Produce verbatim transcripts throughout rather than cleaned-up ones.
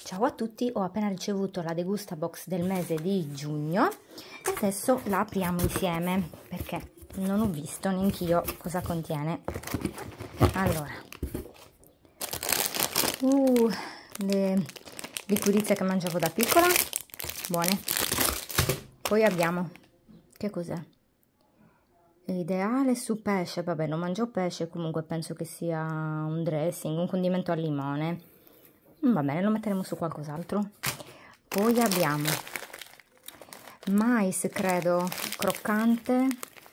Ciao a tutti, ho appena ricevuto la degusta box del mese di giugno e adesso la apriamo insieme perché non ho visto neanch'io cosa contiene. Allora, uh, le liquirizie che mangiavo da piccola, buone. Poi abbiamo, che cos'è? Ideale su pesce, vabbè non mangio pesce, comunque penso che sia un dressing, un condimento al limone. Va bene, lo metteremo su qualcos'altro. Poi abbiamo mais, credo, croccante,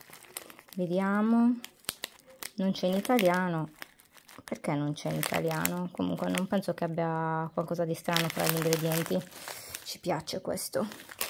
vediamo, non c'è in italiano. Perché non c'è in italiano? Comunque non penso che abbia qualcosa di strano fra gli ingredienti. Ci piace questo.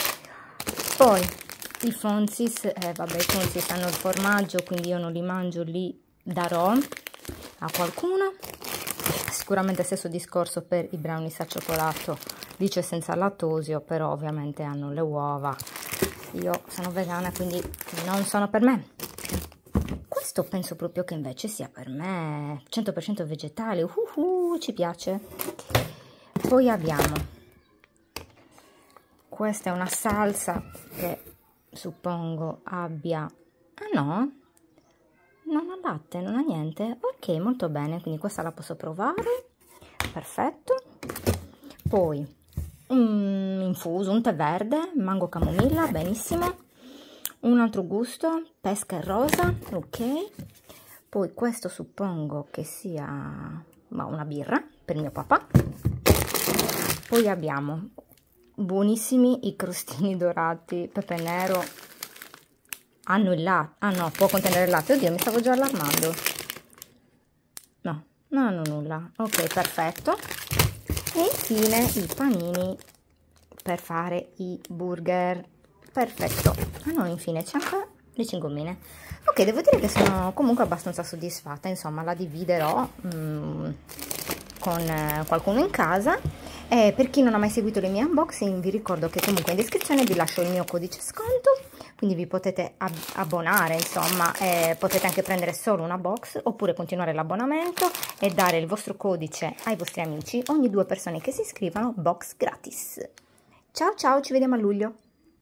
Poi i Fonzis, eh, vabbè, i Fonzis hanno il formaggio, quindi io non li mangio, li darò a qualcuno. Sicuramente stesso discorso per i brownies al cioccolato, lì c'è senza lattosio, però ovviamente hanno le uova. Io sono vegana, quindi non sono per me. Questo penso proprio che invece sia per me, cento per cento vegetale, uh -huh, ci piace. Poi abbiamo, questa è una salsa che suppongo abbia, ah no, non ha latte, non ha niente. Ok, molto bene, quindi questa la posso provare. Perfetto. Poi un infuso, un tè verde, mango camomilla, benissimo. Un altro gusto, pesca e rosa, ok. Poi questo suppongo che sia ma una birra per mio papà. Poi abbiamo buonissimi i crostini dorati, pepe nero. Hanno il latte, ah no, può contenere il latte, oddio mi stavo già allarmando. No, non hanno nulla, ok, perfetto. E infine i panini per fare i burger, perfetto. Ah no, infine c'è anche le cingommine. Ok, devo dire che sono comunque abbastanza soddisfatta, insomma la dividerò mm, con eh, qualcuno in casa. E per chi non ha mai seguito le mie unboxing vi ricordo che comunque in descrizione vi lascio il mio codice sconto, quindi vi potete ab abbonare, insomma, eh, potete anche prendere solo una box oppure continuare l'abbonamento e dare il vostro codice ai vostri amici, ogni due persone che si iscrivano box gratis. Ciao ciao, ci vediamo a luglio!